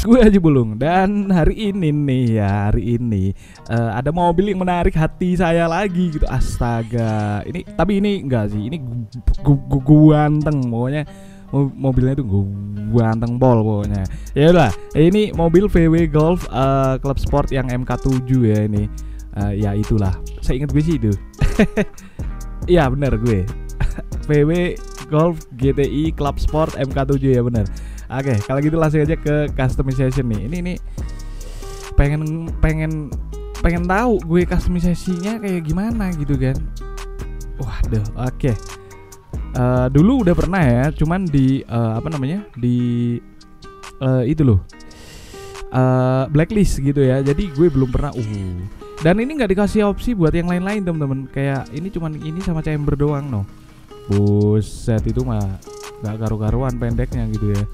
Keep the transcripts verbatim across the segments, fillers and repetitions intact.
gue Haji Bulung. Dan hari ini nih ya, hari ini uh, ada mobil yang menarik hati saya lagi gitu. Astaga. Ini tapi ini enggak sih, ini gu ganteng pokoknya. Mobilnya itu ganteng pol pokoknya. Ya udah, ini mobil V W Golf uh, Club Sport yang M K tujuh ya ini. Uh, ya itulah. Saya ingat gue sih itu. Iya benar gue. V W Golf G T I Club Sport M K tujuh ya benar. Oke, kalau gitu langsung aja ke customization nih. Ini nih pengen pengen pengen tahu gue customizasinya kayak gimana gitu kan. Waduh, oke. Uh, dulu udah pernah ya, cuman di uh, apa namanya? Di uh, itu loh. Uh, blacklist gitu ya. Jadi gue belum pernah uh. Dan ini nggak dikasih opsi buat yang lain-lain teman-teman. Kayak ini cuman ini sama chamber doang no. Buset, itu mah gak karu-karuan pendeknya gitu ya.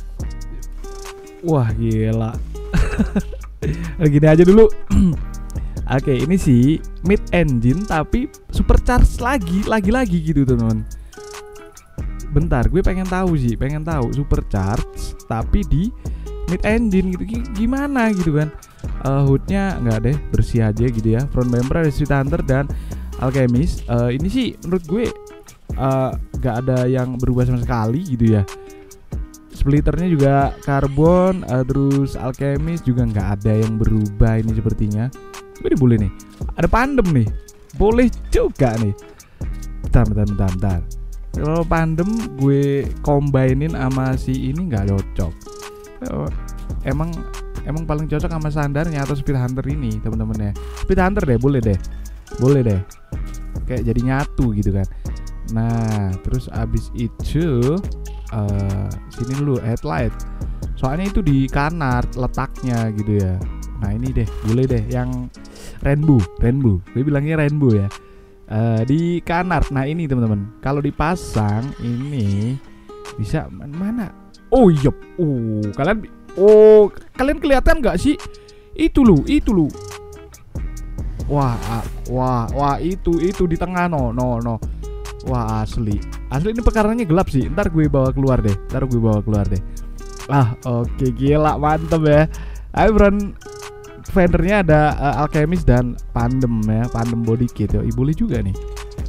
Wah gila. Gini aja dulu. Oke, ini sih mid engine tapi supercharge lagi, lagi-lagi gitu teman-teman. Bentar, gue pengen tahu sih, pengen tahu supercharge tapi di mid engine gitu gimana gitu kan. Uh, hoodnya nggak deh, bersih aja gitu ya. Front bumper ada Street Hunter dan Alchemist. Uh, ini sih menurut gue uh, nggak ada yang berubah sama sekali gitu ya. Splitternya juga karbon, uh, terus Alchemist juga nggak ada yang berubah ini sepertinya. Ini boleh nih, ada pandem nih, boleh juga nih. Bentar, bentar, bentar, bentar. Kalau pandem gue combinein sama si ini nggak cocok. Emang emang paling cocok sama standarnya atau Speed Hunter ini teman-teman ya. Speed Hunter deh, boleh deh, boleh deh. Kayak jadi nyatu gitu kan. Nah, terus abis itu uh, sini dulu headlight. Soalnya itu di kanan letaknya gitu ya. Nah ini deh, boleh deh yang rainbow, rainbow. Gue bilangnya rainbow ya. Uh, di kanan. Nah ini teman-teman, kalau dipasang ini bisa mana? Oh iya, oh kalian, oh kalian kelihatan nggak sih? Itu lu, itu lu. Wah, wah, wah itu, itu di tengah no, no, no. Wah asli, asli ini pekaranya gelap sih. Ntar gue bawa keluar deh, ntar gue bawa keluar deh. Ah oke okay, gila mantep ya. Ayo front fendernya ada uh, Alchemist dan Pandem ya, Pandem body kit yo. Boleh juga nih.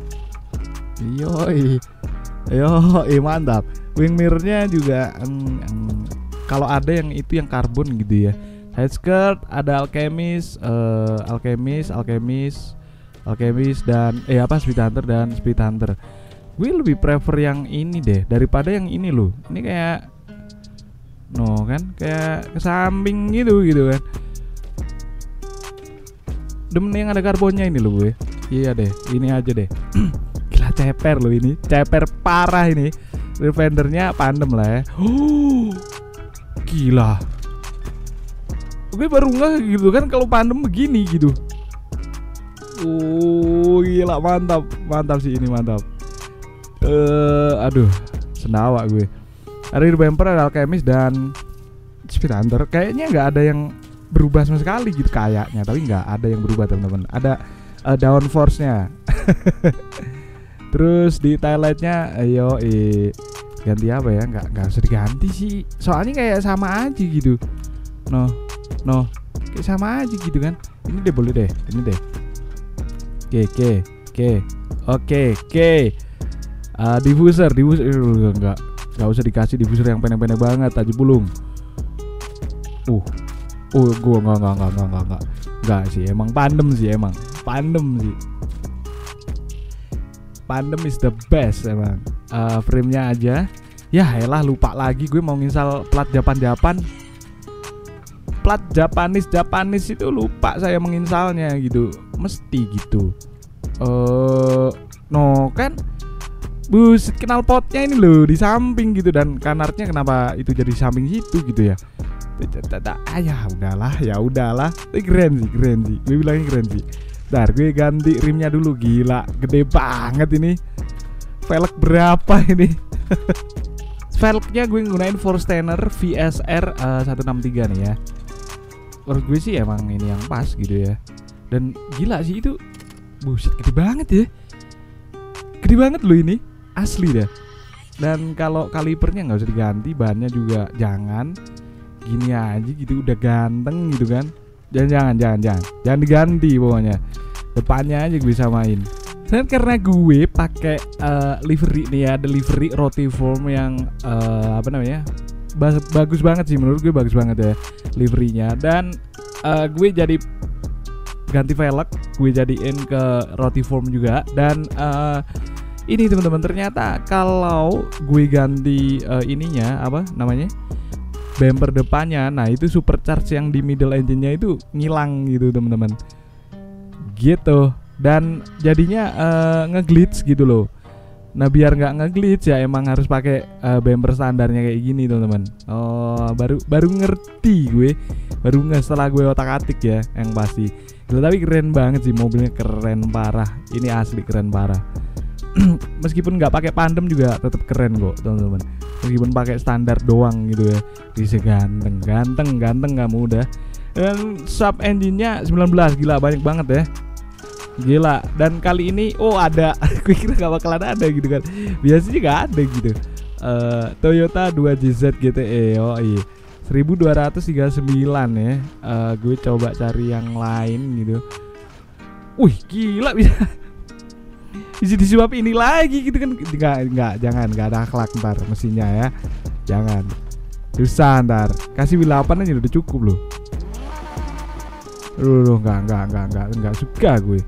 Yoi, yoi mantap. Wing mirrornya juga mm, mm, kalau ada yang itu yang karbon gitu ya. Side skirt ada Alchemist, uh, Alchemist, Alchemist, Alchemist dan eh apa Speed Hunter dan Speed Hunter. Gue lebih prefer yang ini deh daripada yang ini loh. Ini kayak no kan, kayak ke samping gitu gitu kan. Demen yang ada karbonnya ini loh gue. Iya deh, ini aja deh. Gila ceper loh ini, ceper parah ini. Defendernya Pandem lah ya. Oh, gila. Gue baru nggak gitu kan kalau Pandem begini gitu. Oh gila mantap, mantap sih ini mantap. Eh, uh, aduh, sendawa gue. Rear bumper ada Alchemist dan Speed Hunter. Kayaknya nggak ada yang berubah sama sekali gitu kayaknya, tapi nggak ada yang berubah teman-teman. Ada uh, downforce-nya. Terus di taillightnya, ayo eh, ganti apa ya? Nggak nggak usah diganti sih. Soalnya kayak sama aja gitu. No, no, kayak sama aja gitu kan. Ini deh boleh deh, ini deh. Oke, oke, oke, oke, oke. Uh, diffuser, diffuser uh, nggak nggak usah dikasih diffuser yang pendek-pendek banget, Haji Bulung. Uh. Oh, gue nggak nggak nggak nggak nggak nggak nggak sih, emang Pandem sih, emang Pandem sih. Pandem is the best emang. Uh, frame-nya aja, ya elah lupa lagi gue mau nginstal plat Japan-Japan, plat Japanis Japanis itu lupa saya menginstalnya gitu, mesti gitu. Uh, no kan, buset knalpotnya ini loh di samping gitu dan kanarnya kenapa itu jadi samping situ gitu ya. Ah ya udahlah, ya udahlah. Ini keren sih, keren sih. Gue bilangnya keren sih. Bentar, gue ganti rimnya dulu. Gila, gede banget ini. Velg berapa ini? Velgnya gue gunain Forstainer V S R uh, seratus enam puluh tiga nih ya. Menurut gue sih emang ini yang pas gitu ya. Dan gila sih itu. Buset, gede banget ya. Gede banget loh ini. Asli dah. Dan kalau kalipernya nggak usah diganti, bahannya juga jangan. gini aja gitu udah ganteng gitu kan. Jangan jangan jangan jangan jangan diganti pokoknya, depannya aja gue samain. Dan karena gue pakai uh, livery nih ya, ada livery Rotiform yang uh, apa namanya Bas- bagus banget sih menurut gue, bagus banget ya liverynya. Dan uh, gue jadi ganti velg, gue jadiin ke Rotiform juga. Dan uh, ini teman-teman, ternyata kalau gue ganti uh, ininya apa namanya bumper depannya, nah itu supercharge yang di middle engine-nya itu ngilang gitu teman-teman, gitu. Dan jadinya uh, nge-glitch gitu loh. Nah biar nggak nge-glitch ya emang harus pakai uh, bumper standarnya kayak gini teman-teman. Oh baru baru ngerti gue, baru nggak setelah gue otak-atik ya yang pasti. Gila, tapi keren banget sih mobilnya, keren parah. Ini asli keren parah. Meskipun nggak pakai pandem juga tetap keren kok teman-teman. Meskipun pakai standar doang gitu ya, bisa ganteng, ganteng, ganteng nggak mudah. Dan sub engine-nya sembilan belas, gila banyak banget ya. Gila. Dan kali ini oh ada, gue kira gak bakalan ada gitu kan, biasanya gak ada gitu. uh, Toyota dua J Z G T E, oh iya seribu dua ratus tiga puluh sembilan ya. uh, Gue coba cari yang lain gitu. Wih gila, bisa bisa disuap ini lagi gitu kan. Enggak, enggak, jangan, gak ada akhlak ntar mesinnya ya. Jangan, susah ntar. Kasih W delapan aja udah cukup loh. Loh, loh, enggak, enggak, enggak, enggak, enggak suka gue.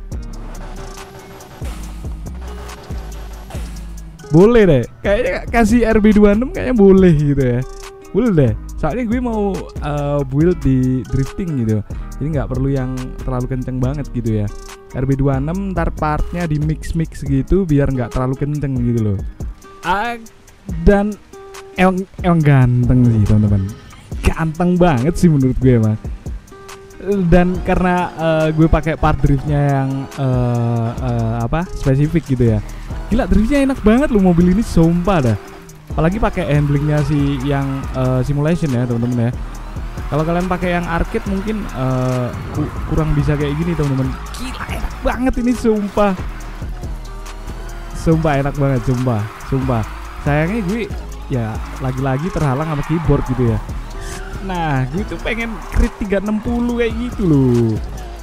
Boleh deh, kayaknya kasih R B dua puluh enam kayaknya boleh gitu ya. Boleh deh, soalnya gue mau uh, build di drifting gitu, jadi nggak perlu yang terlalu kenceng banget gitu ya. R B dua puluh enam ntar partnya di mix-mix gitu biar nggak terlalu kenceng gitu loh. Ah, dan emang, emang ganteng sih teman-teman, ganteng banget sih menurut gue emang. Dan karena uh, gue pakai part driftnya yang uh, uh, apa spesifik gitu ya, gila driftnya enak banget loh mobil ini, sumpah dah. Apalagi pakai handlingnya si yang uh, simulation ya teman-teman ya. Kalau kalian pakai yang arcade mungkin uh, ku- kurang bisa kayak gini teman-teman. Gila enak banget ini, sumpah. Sumpah enak banget, sumpah, sumpah. Sayangnya gue ya lagi-lagi terhalang sama keyboard gitu ya. Nah, gue tuh pengen crit tiga enam nol kayak gitu loh.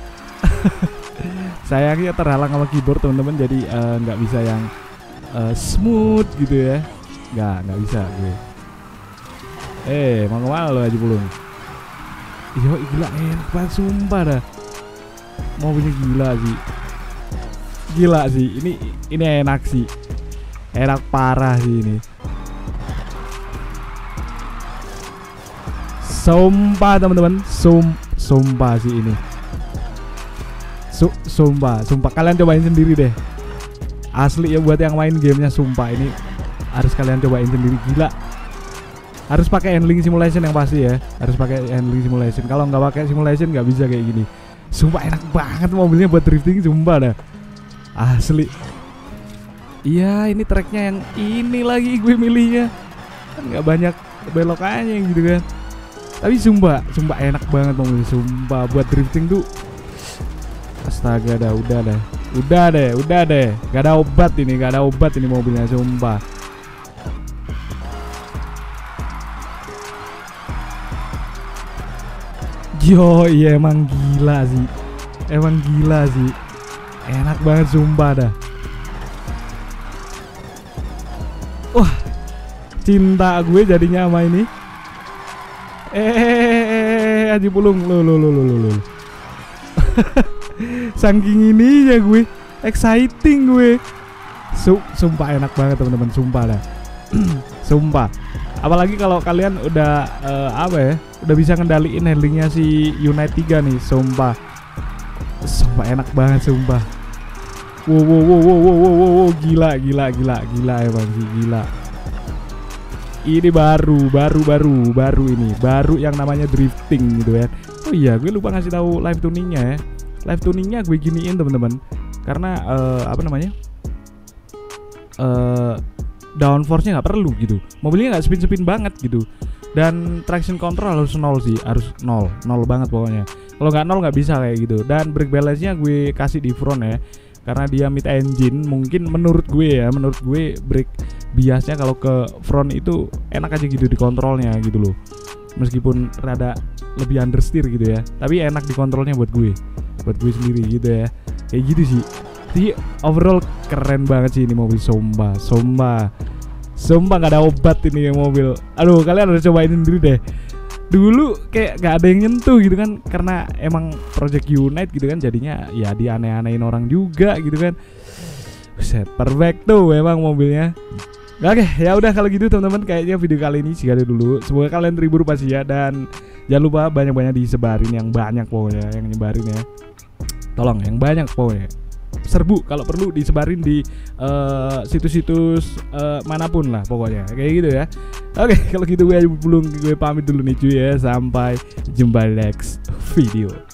Sayangnya terhalang sama keyboard teman-teman, jadi nggak uh, bisa yang uh, smooth gitu ya. Nggak, nggak bisa gue. Eh, mau kemana lo Haji Pulung? Yo, gila enak banget sumpah dah. Mobilnya gila sih. Gila sih, ini ini enak sih. Enak parah sih ini. Sumpah teman-teman, sum, sumpah sih ini. Su, sumpah, sumpah kalian cobain sendiri deh. Asli ya buat yang main gamenya, sumpah ini harus kalian cobain sendiri, gila. Harus pakai handling simulation yang pasti ya, harus pakai handling simulation. Kalau nggak pakai simulation nggak bisa kayak gini. Sumpah enak banget mobilnya buat drifting, sumpah dah. Asli. Iya, ini tracknya yang ini lagi gue milihnya. Kan nggak banyak belokannya gitu kan. Tapi sumpah, sumpah enak banget mobil, sumpah buat drifting tuh. Astaga dah, udah deh, udah deh, udah deh. Gak ada obat ini, gak ada obat ini mobilnya, sumpah. Yo, iya emang gila sih, emang gila sih, enak banget sumpah dah. Wah, cinta gue jadinya sama ini. Eh, Haji Pulung, lo lo lo lo lo. Saking ini ya gue, exciting gue. Su- sumpah enak banget teman-teman, sumpah dah. Sumpah. Apalagi kalau kalian udah uh, apa ya, udah bisa ngendaliin handlingnya si Unite tiga nih, sumpah. Sumpah enak banget, sumpah. Wow wow wow wow wow wow, wow. Gila gila gila gila emang sih, gila. Ini baru, baru, baru, baru ini, baru yang namanya drifting gitu ya. Oh iya, gue lupa ngasih tahu live tuningnya ya. Live tuningnya gue giniin teman-teman, karena uh, apa namanya, uh, downforce-nya nggak perlu gitu. Mobilnya nggak spin-spin banget gitu. Dan traction control harus nol sih, harus nol, nol banget pokoknya. Kalau nggak nol nggak bisa kayak gitu. Dan brake balance-nya gue kasih di front ya, karena dia mid engine. Mungkin menurut gue ya, menurut gue brake biasanya kalau ke front itu enak aja gitu dikontrolnya gitu loh. meskipun rada lebih understeer gitu ya, tapi enak dikontrolnya buat gue, buat gue sendiri gitu ya, kayak gitu sih. Jadi overall keren banget sih ini mobil, sumpah, sumpah, sumpah nggak ada obat ini yang mobil. Aduh, kalian harus cobain sendiri deh. Dulu kayak gak ada yang nyentuh gitu kan, karena emang Project Unite gitu kan, jadinya ya dianeh-anehin orang juga gitu kan. Set perfect tuh memang mobilnya. Oke, ya udah kalau gitu teman-teman, kayaknya video kali ini segitu dulu. Semoga kalian terhibur pasti ya, dan jangan lupa banyak-banyak disebarin, yang banyak pokoknya, yang nyebarin ya. Tolong yang banyak pokoknya. Serbu kalau perlu disebarin di uh, situs-situs uh, manapun lah pokoknya, kayak gitu ya. Oke, kalau gitu gue belum gue pamit dulu nih cuy ya, sampai jumpa next video.